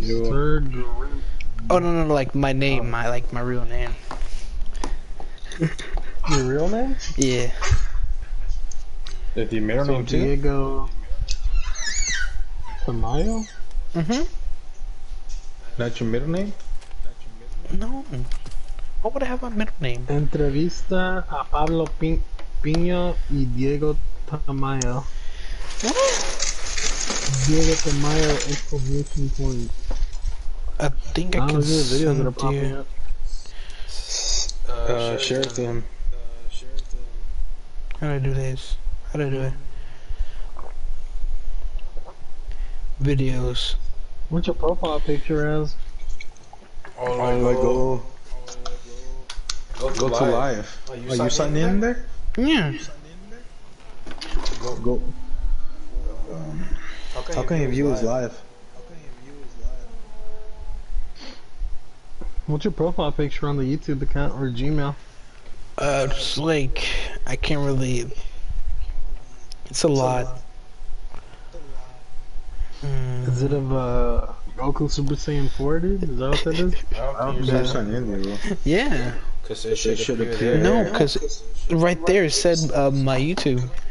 bro. Sir Grim. Oh no, like my name, my real name. Your real name? Yeah. Is your middle So name too? Diego Tamayo? Mhm. Not your middle name? No. What would I have my middle name? Entrevista a Pablo Piño y Diego Tamayo. Diego Tamayo exclamation point. I think I I don't can know, there's videos that are send popping you. up. Share it to him. How do I do this? How do I do it? Videos. What's your profile picture as? Go to live. Are you signing in there? Yeah. Go. How can you view his live? What's your profile picture on the YouTube account or Gmail? It's like I can't really. It's a lot. Is it of Goku Super Saiyan 4, dude? Is that what that is? I don't think you signed in there, bro. Yeah. It should appear. No, because right there it said my YouTube.